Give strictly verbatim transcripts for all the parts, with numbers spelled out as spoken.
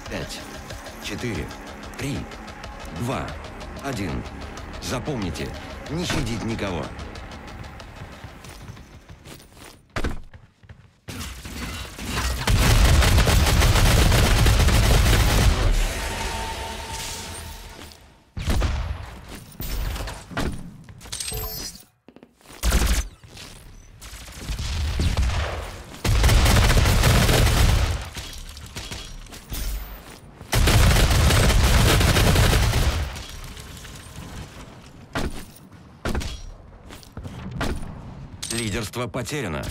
Пять, четыре, три, два, один. Запомните, не щадить никого. Лидерство потеряно.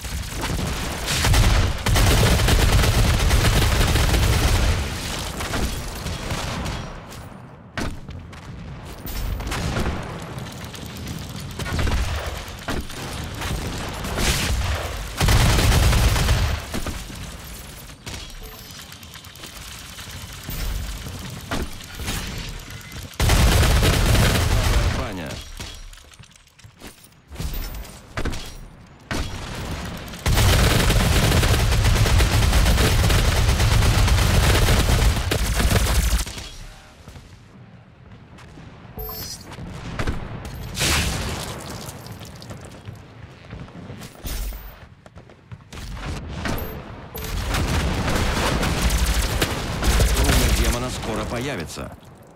Скоро появится.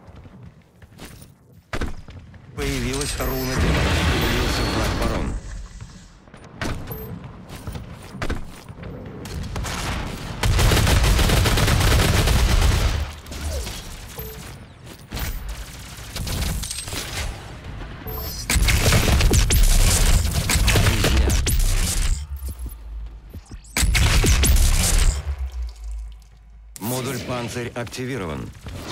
Появилась руна демона. Появился враг барон. Модуль «Панцирь» активирован.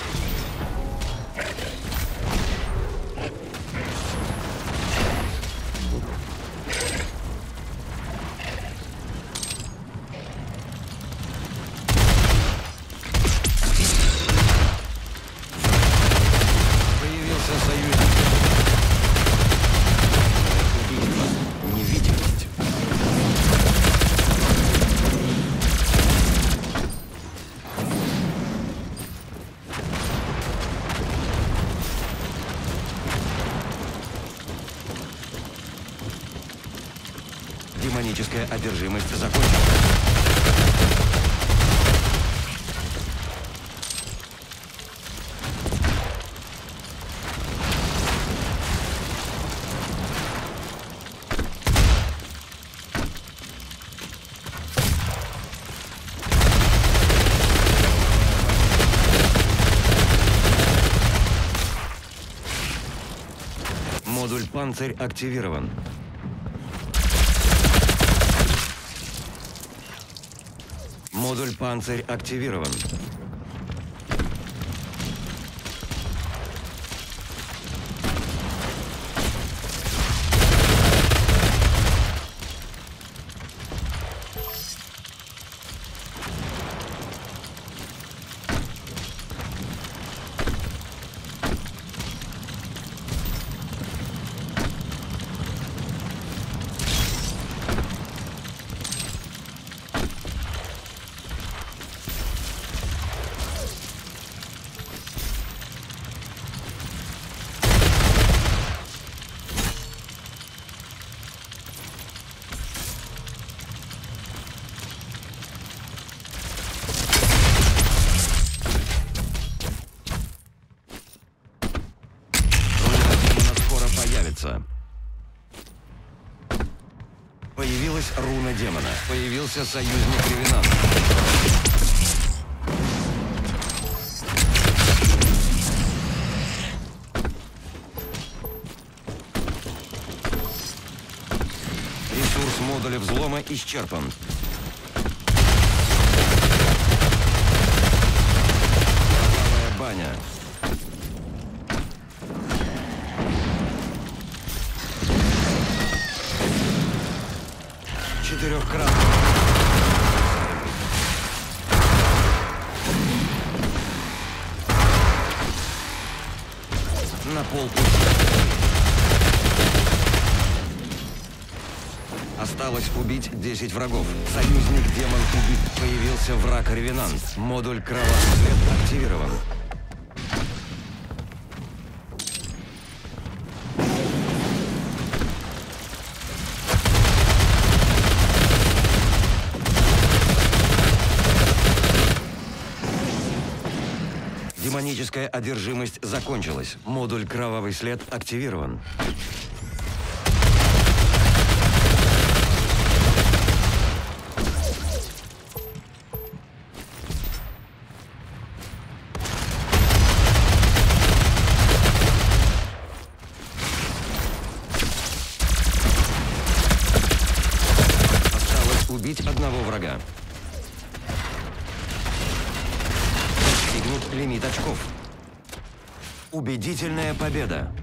Появился союзник. Убийство. Невидимость. Демоническая одержимость закончена. Модуль «Панцирь» активирован. Модуль «Панцирь» активирован. Появилась руна демона. Появился союзник Ревенант. Ресурс модуля взлома исчерпан. Кровавая баня. Четырехкратно. На полпути. Осталось убить десять врагов. Союзник демон убит. Появился враг Ревенант. Модуль «Кровавый свет» активирован. Демоническая одержимость закончилась. Модуль «Кровавый след» активирован. Осталось убить одного врага. Достигнут лимит очков. Убедительная победа.